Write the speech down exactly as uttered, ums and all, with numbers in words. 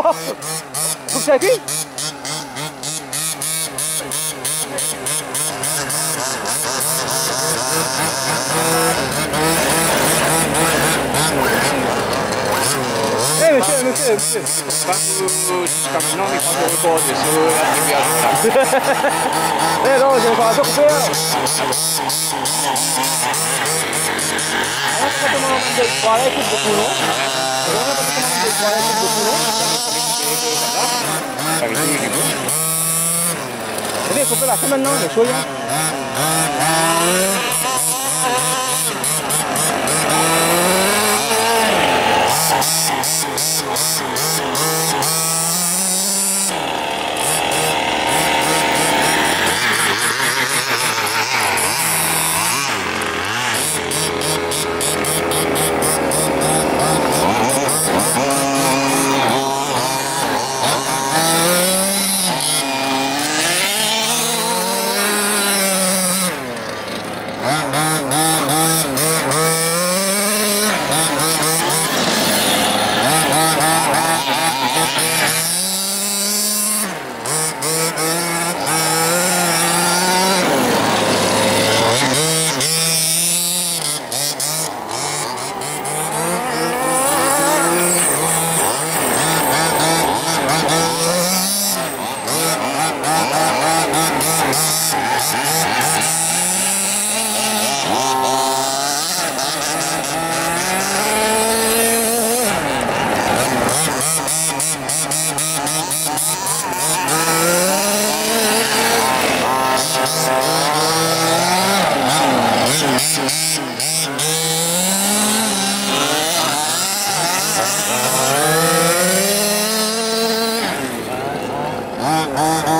Sukses. Eh monsieur, monsieur, monsieur. Jusqu'à maintenant, il prend le record de ce là. Eh non, je vais pas couper. Alors, c'est comment on dit quoi là, tout beaucoup non? Alors, c'est comment on dit quoi là, tout beaucoup non? Avec tout le niveau. Allez, couper là, c'est maintenant, le soya. Ah, ah, ah.